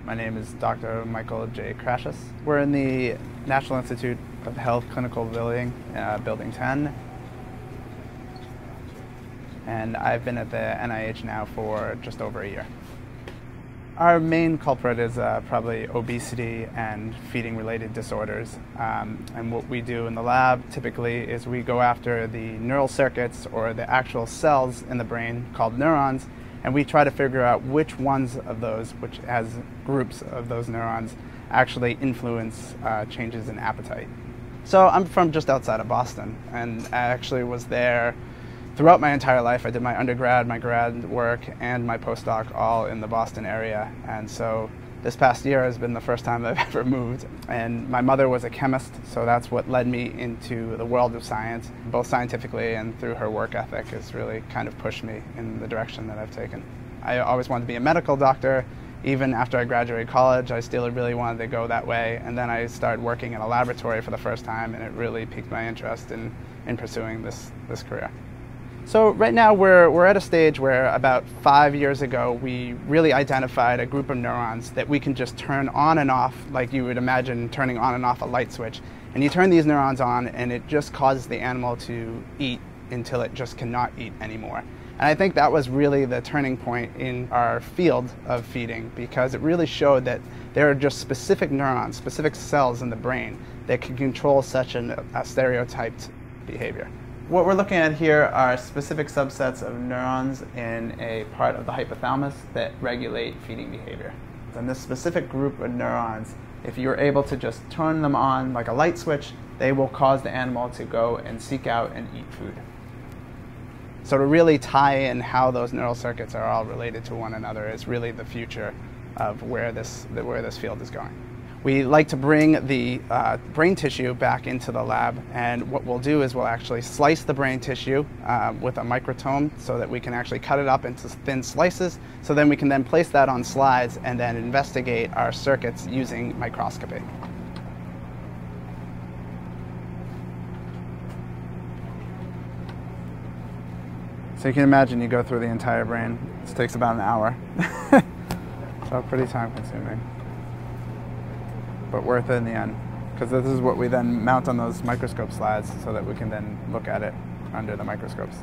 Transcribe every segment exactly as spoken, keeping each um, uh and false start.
My name is Doctor Michael J. Krashes. We're in the National Institute of Health Clinical Building, uh, Building ten. And I've been at the N I H now for just over a year. Our main culprit is uh, probably obesity and feeding-related disorders. Um, and what we do in the lab typically is we go after the neural circuits or the actual cells in the brain called neurons, and we try to figure out which ones of those, which has groups of those neurons, actually influence uh, changes in appetite. So I'm from just outside of Boston, and I actually was there throughout my entire life. I did my undergrad, my grad work, and my postdoc all in the Boston area. And so this past year has been the first time I've ever moved. And my mother was a chemist, so that's what led me into the world of science, both scientifically and through her work ethic has really kind of pushed me in the direction that I've taken. I always wanted to be a medical doctor. Even after I graduated college, I still really wanted to go that way. And then I started working in a laboratory for the first time, and it really piqued my interest in, in pursuing this, this career. So right now we're, we're at a stage where about five years ago we really identified a group of neurons that we can just turn on and off like you would imagine turning on and off a light switch. And you turn these neurons on and it just causes the animal to eat until it just cannot eat anymore. And I think that was really the turning point in our field of feeding, because it really showed that there are just specific neurons, specific cells in the brain that can control such an, a stereotyped behavior. What we're looking at here are specific subsets of neurons in a part of the hypothalamus that regulate feeding behavior. And this specific group of neurons, if you're able to just turn them on like a light switch, they will cause the animal to go and seek out and eat food. So to really tie in how those neural circuits are all related to one another is really the future of where this, where this field is going. We like to bring the uh, brain tissue back into the lab, and what we'll do is we'll actually slice the brain tissue uh, with a microtome so that we can actually cut it up into thin slices, so then we can then place that on slides and then investigate our circuits using microscopy. So you can imagine you go through the entire brain. This takes about an hour. So pretty time consuming, but worth it in the end, because this is what we then mount on those microscope slides so that we can then look at it under the microscopes.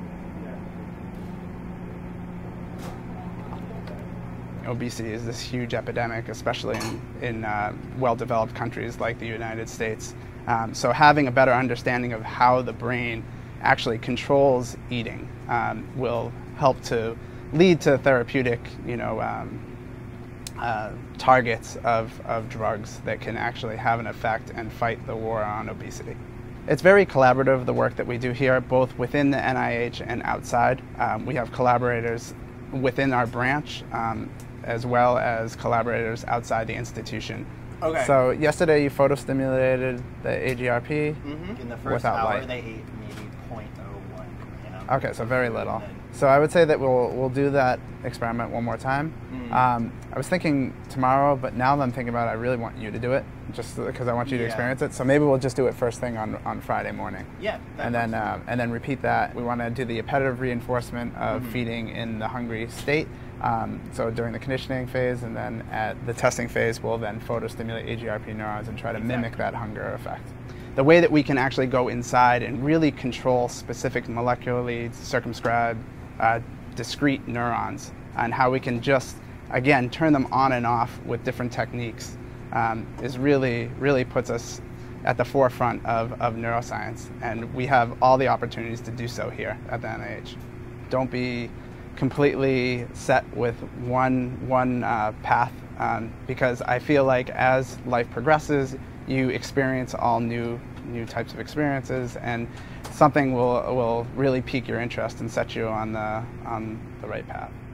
Obesity is this huge epidemic, especially in, in uh, well-developed countries like the United States. Um, so having a better understanding of how the brain actually controls eating um, will help to lead to therapeutic, you know, um, Uh, targets of, of drugs that can actually have an effect and fight the war on obesity. It's very collaborative, the work that we do here, both within the N I H and outside. Um, we have collaborators within our branch, um, as well as collaborators outside the institution. Okay. So yesterday you photostimulated the A G R P mm-hmm. In the first without hour light. they ate maybe zero point zero one grams. Okay, so very little. So I would say that we'll, we'll do that experiment one more time. Mm. Um, I was thinking tomorrow, but now that I'm thinking about it, I really want you to do it, just because I want you to yeah. experience it. So maybe we'll just do it first thing on, on Friday morning. Yeah. And then, uh, and then repeat that. We want to do the appetitive reinforcement of mm-hmm. feeding in the hungry state. Um, so during the conditioning phase, and then at the testing phase, we'll then photostimulate A G R P neurons and try to exactly. mimic that hunger effect. The way that we can actually go inside and really control specific molecularly circumscribed uh, discrete neurons, and how we can just, again, turn them on and off with different techniques um, is really, really puts us at the forefront of, of neuroscience. And we have all the opportunities to do so here at the N I H. Don't be completely set with one, one uh, path, um, because I feel like as life progresses, you experience all new, new types of experiences, and something will, will really pique your interest and set you on the, on the right path.